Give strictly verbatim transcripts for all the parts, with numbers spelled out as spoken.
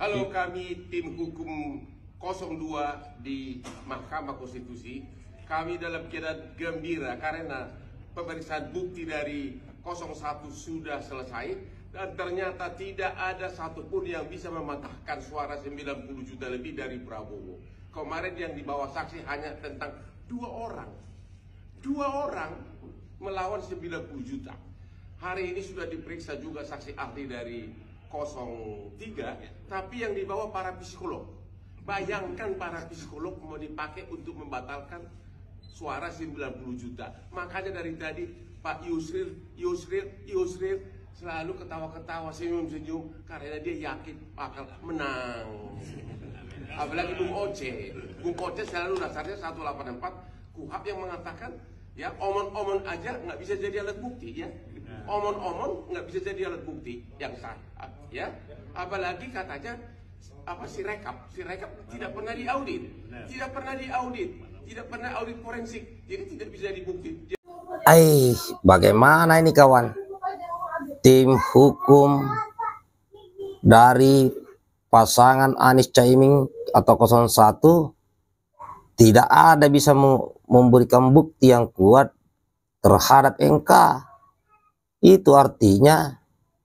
Halo, kami tim hukum nol dua di Mahkamah Konstitusi. Kami dalam keadaan gembira karena pemeriksaan bukti dari nol satu sudah selesai dan ternyata tidak ada satupun yang bisa mematahkan suara sembilan puluh juta lebih dari Prabowo. Kemarin yang dibawa saksi hanya tentang dua orang. Dua orang melawan sembilan puluh juta. Hari ini sudah diperiksa juga saksi ahli dari nol tiga, tapi yang dibawa para psikolog. Bayangkan para psikolog mau dipakai untuk membatalkan suara sembilan puluh juta. Makanya dari tadi Pak Yusril, Yusril, Yusril selalu ketawa-ketawa, senyum-senyum karena dia yakin bakal menang. Apalagi Bung Oce, Bung Oce selalu dasarnya seratus delapan puluh empat Kuhap yang mengatakan ya omon-omon aja nggak bisa jadi alat bukti ya. Omon-omon nggak bisa jadi alat bukti yang sah ya. Apalagi katanya apa si rekap, si rekap tidak pernah diaudit, tidak pernah diaudit, tidak pernah audit forensik, jadi tidak bisa dibukti. Eh, bagaimana ini kawan? Tim hukum dari pasangan Anies Caimin atau nol satu tidak ada bisa memberikan bukti yang kuat terhadap M K. Itu artinya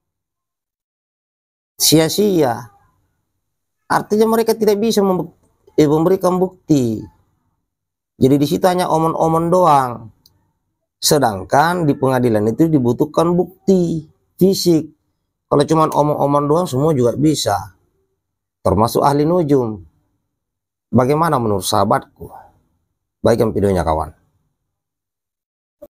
sia-sia. Artinya mereka tidak bisa memberikan bukti. Jadi di situ hanya omon-omon doang. Sedangkan di pengadilan itu dibutuhkan bukti fisik. Kalau cuma omong-omong doang semua juga bisa. Termasuk ahli nujum. Bagaimana menurut sahabatku? Baikkan videonya kawan.